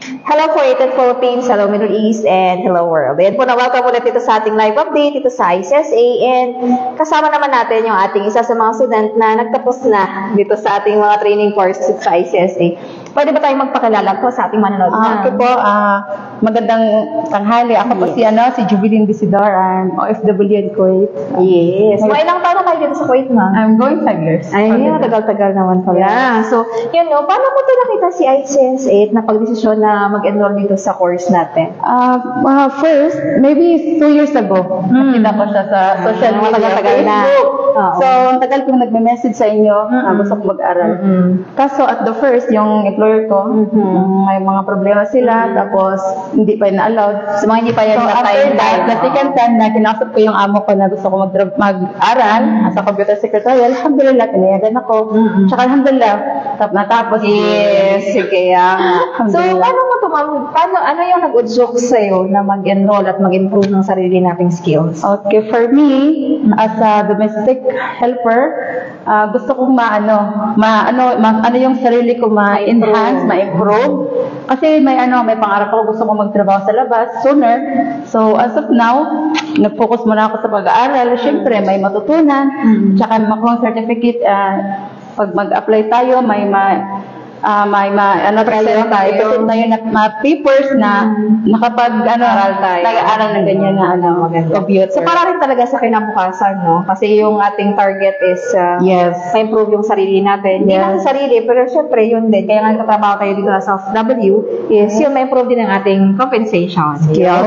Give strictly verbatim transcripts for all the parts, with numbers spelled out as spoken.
Hello Created Philippines, hello Middle East, and hello world. Ayan po, na-welcome ulit dito sa ating live update dito sa I C S A, and kasama naman natin yung ating isa sa mga student na nagtapos na dito sa ating mga training courses sa I C S A. Pwede ba tayong magpakilala po sa ating manonood na? Ah, okay po, uh, magandang tanghali. Ako po yes. si, ano, si Jubilin Bisidor, I'm O F W in Kuwait. Yes. So, ilang taon na kayo dito sa Kuwait, ma'am? I'm going five years. Ay, tagal-tagal naman pala. Yeah. So, yun no, paano mo ito nakita si I C S A na pagdesisyon na mag-enroll dito sa course natin? Uh, uh, first, maybe two years ago, Mm. nakita ko siya sa social media. Matagal-tagal na. Oo. So, ang tagal kong nagme-message sa inyo, Mm-mm. uh, gusto ko mag-aral. Mm-mm. Kaso, at the first, yung employer ko, Mhm. um, may mga problema sila, tapos hindi pa na-allowed. So, mga hindi pa yan So, na after time that, the second time na kinasap ko yung amo ko na gusto ko mag- mag-aral as a computer secretary, alhamdulillah, pinayagan ako. Mm-mm. Tsaka alhamdulillah, tap natapos. Yes, kaya nga. So, Alhamdulillah. paano mo tumam paano, ano yung nag-udyok sa'yo na mag-enroll at mag-improve ng sarili nating skills? Okay, for me, as a domestic helper, uh, gusto kong maano, maano, ma, ano yung sarili ko ma-enhance, ma-improve. Kasi may ano, may pangarap ako, gusto kong magtrabaho sa labas sooner. So, as of now, nag-focus muna ako sa pag-aaral. Siyempre, may matutunan. Mm. Tsaka makuha ng certificate, uh, pag mag-apply tayo, may ma Ah, may ma ano tayo, Present tayo. present tayo na mga papers na nakapag ano, Aral tayo. nag-aaral ng ganyan na ano, computer. So, para rin talaga sa kinabukasan, no? Kasi yung ating target is uh, Yes. ma-improve yung sarili natin. Hindi Yes. lang sa sarili, pero syempre yun din. Kaya nga nagtatrabaho tayo dito sa F W is yun, ma-improve din ang ating compensation. Yes.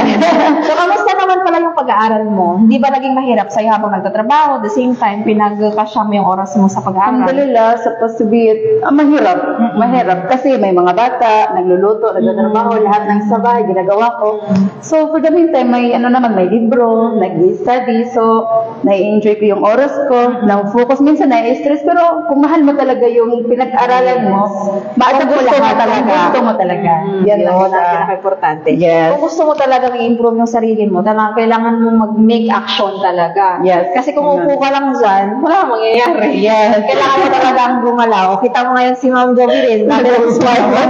So, kamusta naman pala yung pag-aaral mo? Hindi ba naging mahirap sa'yo habang nagtatrabaho? At the same time, pinagkasya mo yung oras mo sa pag-aaral? Alhamdulillah, supposed to be it, ah, mahirap. Mahirap kasi may mga bata, nagluluto, nagtatrabaho, lahat ng sabay, ginagawa ko. So, for the meantime, may ano naman, may libro, nag-study, so, nai-enjoy ko yung oras ko, na-focus, minsan na-stress, pero kung mahal mo talaga yung pinag-aralan mo, maasa gusto mo talaga. Gusto mo talaga. Yan Yan ang lang sa... pinaka-importante. Yes. Kung gusto mo talagang i-improve yung sarili mo, talagang kailangan mo mag-make action talaga. Yes. Kasi kung upo ka lang dyan, wala kang mangyayari. Yes. Kailangan mo talagang gumalaw. Kita mo ngayon si Ma'am Jovirin, dati nag-swipe mo.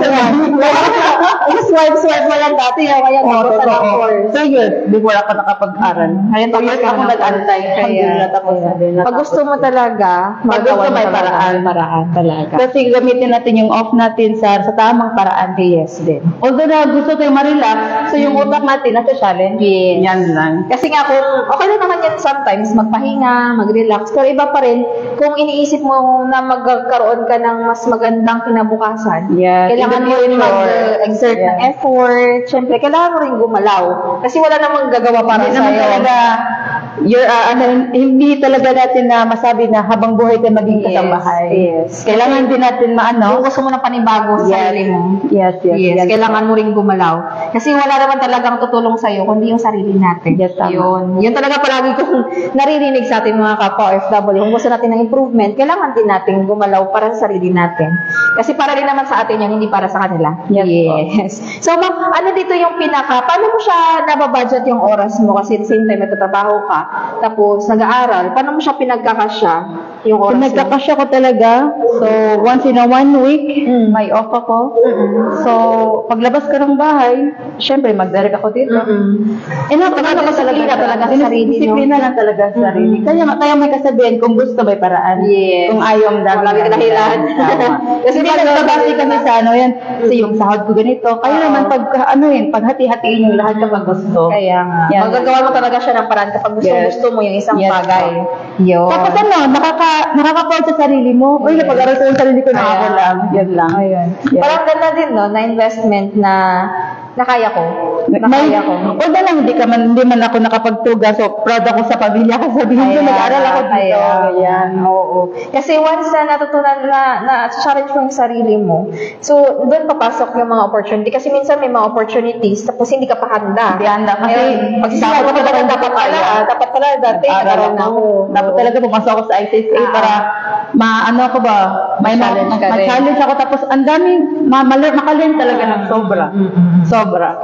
Nag-swipe-swipe mo lang dati, ngayon oras na lang course. So, yun, before ako nakapag-aral. Ngayon, Two years tapos ako ka na. nag-antay. Alhamdulillah, tapos na din. Pag gusto mo talaga, Pag gusto, magawa mo may talaga. paraan. Paraan talaga. Kasi gamitin natin yung off natin sa sa tamang paraan. Yes din. Although na gusto tayo ma-relax, so yung utak natin nasa challenge. Yes. Yan lang. Kasi nga kung okay lang naman yan sometimes, magpahinga, mag-relax, pero iba pa rin kung iniisip mo na magkaroon ka ng mas magandang kinabukasan, Yes. kailangan In the mo rin future. mag-exert ng Yes. effort, syempre kailangan mo rin gumalaw. Kasi wala namang gagawa para Hindi naman sa'yo. talaga, you're, uh, ano, hindi talaga natin na masabi na habang buhay tayo maging Yes, kasambahay. yes. Kailangan din natin maano. Kung gusto mo ng panibago sa Yes. sarili mo, Yes, yes. yes, yan. kailangan mo rin gumalaw. Kasi wala naman talagang tutulong sa'yo, kundi yung sarili natin. Yes, tama. Yun. Yun talaga palagi kong naririnig sa ating mga kapwa O F W. Kung gusto natin ng improvement, kailangan din natin gumalaw para sa sarili natin. Kasi para rin naman sa atin yan, hindi para sa kanila. Yes, Yes. So, ma'am, ano dito yung pinaka, paano mo siya nababudget yung oras mo? Kasi at the same time, nagtatrabaho ka, tapos nag-aaral, paano mo siya pinagkakasya yung oras mo? Pinagkakasya ko talaga. So, once in a one week, Mm. may off ako. Mm-mm. So, paglabas ko ng bahay, syempre, mag-direct ako dito. Mm-mm. Eh, no, Talaga disiplina talaga sa sarili, no? Disiplina lang talaga sa sarili. Mm-mm. Kaya, kaya may kasabihan, kung gusto may paraan. Yes. Kung ayaw, dahil. Wala may dahilan. Kasi Hindi pag lang nababati dapat- kami sa ano yan, kasi yung sahod ko ganito. Kaya Oo. naman, pag ano yun, pag hati-hatiin yung lahat kapag gusto. Kaya nga. Yan. Magagawa mo talaga siya ng paraan kapag gusto, Yes. gusto mo yung isang Yes, bagay. po. Yun. Tapos ano, nakaka, nakaka-proud sa sarili mo. Uy, napag-aral ko yung sarili ko na Kaya- ako lang. Yan lang. Ayun. Yes. Parang ganda din, no, na investment na nakaya ko. Nakaya May, ko. although lang, hindi, ka man, hindi man ako nakapagtuga, so proud ako sa pamilya ko. Sabihin ko, Kaya- nag-aral ako dito. kaya- Ayan. Oo. Kasi once na natutunan na, na challenge mo yung sarili mo, so doon papasok yung mga opportunity. Kasi minsan may mga opportunities, tapos hindi ka pa handa. Hindi handa. Kasi, Ayun, pag sinabi dapat mo talaga, talaga dapat pala, kaya. ah, dapat pala, dati, Nag-aral nag-aral na ako. ako. Dapat Oo. talaga pumasok ako sa I C S A Ah, para ma-ano ko ba, may Ma-challenge ka rin. ma-challenge ako. Tapos ang daming, ma- ma- makalim talaga ng sobra. Mm, mm, mm. Sobra. Kasi kung gusto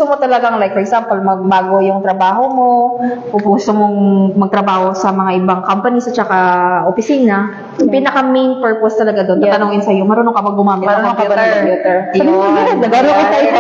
gusto mo talagang, like, for example, magbago yung trabaho mo, kung gusto mong magtrabaho sa mga ibang companies at saka opisina, yung pinaka-main purpose talaga doon, Yeah. tatanungin sa'yo, marunong ka ba gumamit ng Marunong ka ba ng computer? Yun. Nagaro ka tayo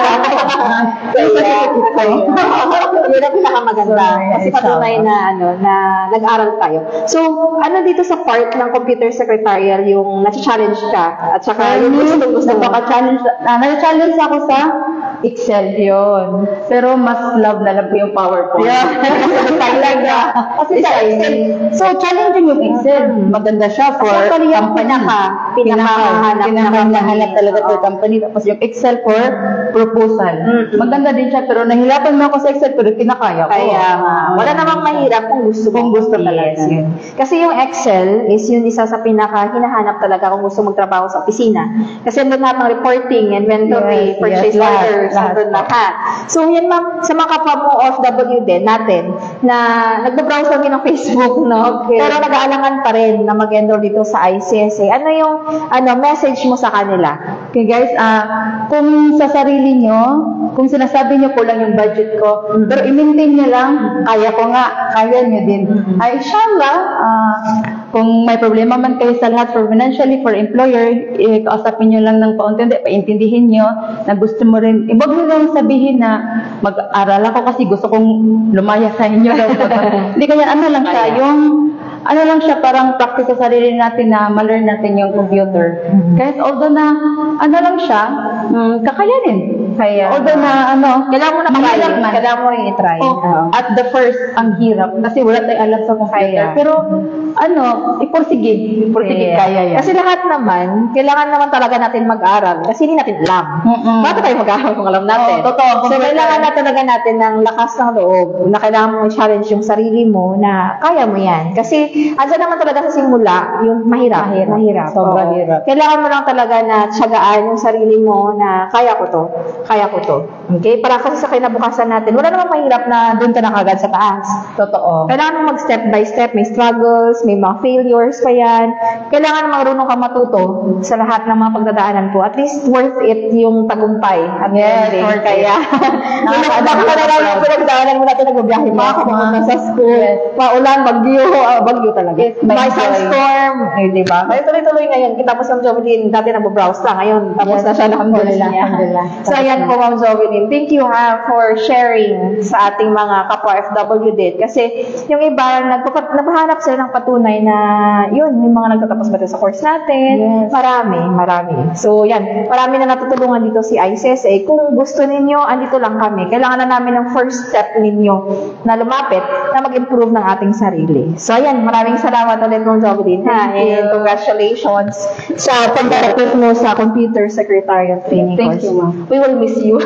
Yun ang pinakamaganda. Kasi patunay na, ano, na nag-aral tayo. So, ano dito sa part ng computer secretarial, yung na-challenge ka, at saka yung gusto gusto mo. Napaka-challenge, ah, na-challenge ako sa Excel yun. Pero mas love na love ko yung PowerPoint. Yeah. Talaga. Kasi sa Excel, so challenging yung Excel. Maganda siya for Actually, yung company. pinaka- pinakahanap na Pinakahanap company. talaga for Oo. company. Tapos yung Excel for proposal. Mm-mm. Maganda din siya, pero nahirapan mo ako sa Excel, pero kinakaya ko. Kaya nga, wala namang mahirap kung gusto mo. Kung gusto talaga. Yes, yun. Kasi yung Excel is yun isa sa pinaka hinahanap talaga kung gusto magtrabaho sa opisina. Kasi andun lahat ng reporting, inventory, Yes, purchase yes, lahat, orders, lahat. andun lahat. So yan ma'am, sa mga kapwa mo O F W din natin, na nagbabrowse lang din ng Facebook, no? Okay. Pero nag-aalangan pa rin na mag-enroll dito sa I C S A. Ano yung ano message mo sa kanila? Okay guys, ah kung sa sarili nyo, kung sinasabi nyo kulang yung budget ko, Mm. pero i-maintain nyo lang, kaya ko nga, kaya nyo din. Mm. Ay, inshallah, ah, kung may problema man kayo sa lahat for financially, for employer, eh, kausapin nyo lang ng paunti-unti, paintindihin nyo na gusto mo rin, ibag mo lang sabihin na mag-aral ako kasi gusto kong lumaya sa inyo. Hindi kaya ano lang siya, Kaya. yung ano lang siya, parang practice sa sarili natin na ma-learn natin yung computer. Mhm. Kahit although na, ano lang siya, mm, kakayanin. Kaya, Although na, ano, kailangan mo na try. mahirap man. Kailangan mo rin i-try. Oh, Oo. at the first, ang hirap. Kasi wala tayong alam sa computer. Kaya. Pero, ano, iporsigid. Iporsigid, Yeah. kaya yan. Kasi lahat naman, kailangan naman talaga natin mag-aral kasi hindi natin alam. Mm-mm. Bakit tayo mag-aral kung alam natin? Oo, totoo. So, kailangan na talaga natin ng lakas ng loob na kailangan mo i-challenge yung sarili mo na kaya mo yan. Kasi, andyan naman talaga sa simula, yung mahirap. Mahirap. Mahirap. Sobrang Oo. hirap. Kailangan mo lang talaga na tiyagaan yung sarili mo na kaya ko to. Kaya ko to. Okay? Para kasi sa kinabukasan natin, wala namang mahirap na doon ka na kagad sa taas. Totoo. Kailangan mo mag-step by step, may struggles, may mga failures pa yan. Kailangan marunong ka matuto sa lahat ng mga pagdadaanan po. At least worth it yung tagumpay. At Yes, ending. worth it. Kaya, Nakakadama baka na lang ka. yung pinagdaanan mo natin nagbabiyahe mo ako pumunta sa school. Yes. Paulan, bagyo, ah, bagyo talaga. Yes, may May joy. sandstorm. Eh, di ba? Kaya tuloy-tuloy ngayon. Kita mo si Ma'am Jovelyn, dati nag-browse lang. Ngayon, tapos Yes, na siya ng course alhamdulillah, niya. alhamdulillah. So, ayan po, Ma'am Jovelyn. Thank you ha for sharing sa ating mga kapwa F W din. Kasi yung iba, nagpapat, napahanap sila ng patunay na yun, may mga nagtatapos ba sa course natin. Yes. Marami, marami. So, yan. Marami na natutulungan dito si I C S A. Kung gusto ninyo, andito lang kami. Kailangan na namin ng first step ninyo na lumapit na mag-improve ng ating sarili. So, ayan. Maraming salamat ulit Ma'am Jovelyn. Ha? Thank you. And congratulations sa pagdating mo sa Computer Secretarial Training Thank course. you, ma'am. We will miss you.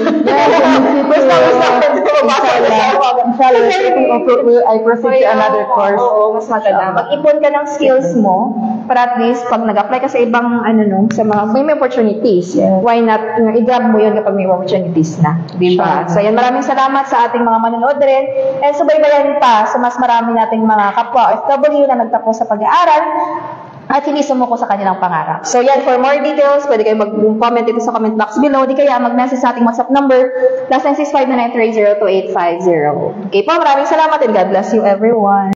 Basta, basta. Inshallah, I proceed to another course. Oo, mas maganda. Mag-ipon ka ng skills mo para at least pag nag-apply ka sa ibang ano no, sa mga may, may opportunities. Yes. Why not uh, i-grab mo yun kapag may opportunities na, di ba? Sure. So yan, maraming salamat sa ating mga manonood rin. And subaybayan pa sa mas marami nating mga kapwa F W na nagtapos sa pag-aaral at hindi sumuko sa kanilang pangarap. So yan, for more details, pwede kayo mag-comment dito sa comment box below. Di kaya mag-message sa ating WhatsApp number, plus nine six five nine nine three zero two eight five zero. Okay po, maraming salamat and God bless you everyone.